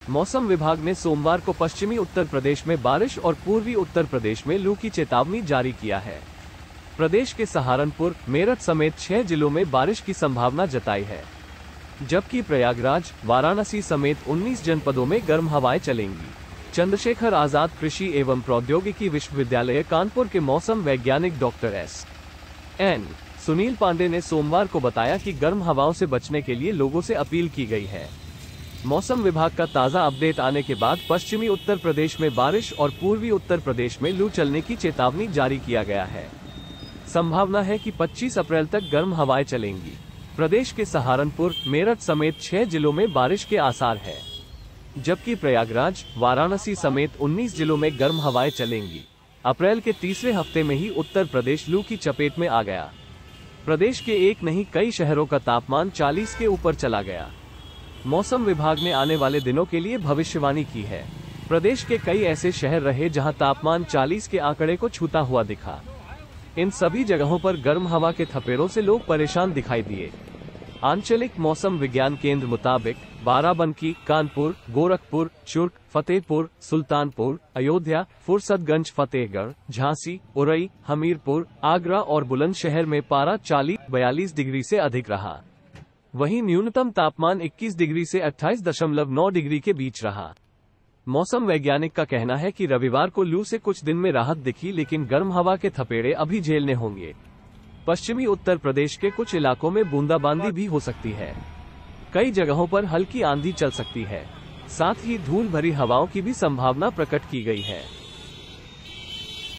मौसम विभाग ने सोमवार को पश्चिमी उत्तर प्रदेश में बारिश और पूर्वी उत्तर प्रदेश में लू की चेतावनी जारी किया है। प्रदेश के सहारनपुर, मेरठ समेत 6 जिलों में बारिश की संभावना जताई है, जबकि प्रयागराज, वाराणसी समेत 19 जनपदों में गर्म हवाएं चलेंगी। चंद्रशेखर आजाद कृषि एवं प्रौद्योगिकी विश्वविद्यालय कानपुर के मौसम वैज्ञानिक डॉक्टर एस.एन. सुनील पांडे ने सोमवार को बताया कि गर्म हवाओं से बचने के लिए लोगों से अपील की गई है। मौसम विभाग का ताज़ा अपडेट आने के बाद पश्चिमी उत्तर प्रदेश में बारिश और पूर्वी उत्तर प्रदेश में लू चलने की चेतावनी जारी किया गया है। संभावना है कि 25 अप्रैल तक गर्म हवाएं चलेंगी। प्रदेश के सहारनपुर, मेरठ समेत 6 जिलों में बारिश के आसार है, जबकि प्रयागराज, वाराणसी समेत 19 जिलों में गर्म हवाएं चलेंगी। अप्रैल के तीसरे हफ्ते में ही उत्तर प्रदेश लू की चपेट में आ गया। प्रदेश के एक नहीं कई शहरों का तापमान 40 के ऊपर चला गया। मौसम विभाग ने आने वाले दिनों के लिए भविष्यवाणी की है। प्रदेश के कई ऐसे शहर रहे जहां तापमान 40 के आंकड़े को छूता हुआ दिखा। इन सभी जगहों पर गर्म हवा के थपेड़ों से लोग परेशान दिखाई दिए। आंचलिक मौसम विज्ञान केंद्र मुताबिक बाराबंकी, कानपुर, गोरखपुर, चुर्क, फतेहपुर, सुल्तानपुर, अयोध्या, फुरसतगंज, फतेहगढ़, झांसी, उरई, हमीरपुर, आगरा और बुलंदशहर में पारा 40-42 डिग्री से अधिक रहा। वहीं न्यूनतम तापमान 21 डिग्री से 28.9 डिग्री के बीच रहा। मौसम वैज्ञानिक का कहना है कि रविवार को लू से कुछ दिन में राहत दिखी, लेकिन गर्म हवा के थपेड़े अभी झेलने होंगे। पश्चिमी उत्तर प्रदेश के कुछ इलाकों में बूंदाबांदी भी हो सकती है। कई जगहों पर हल्की आंधी चल सकती है। साथ ही धूल भरी हवाओं की भी संभावना प्रकट की गई है।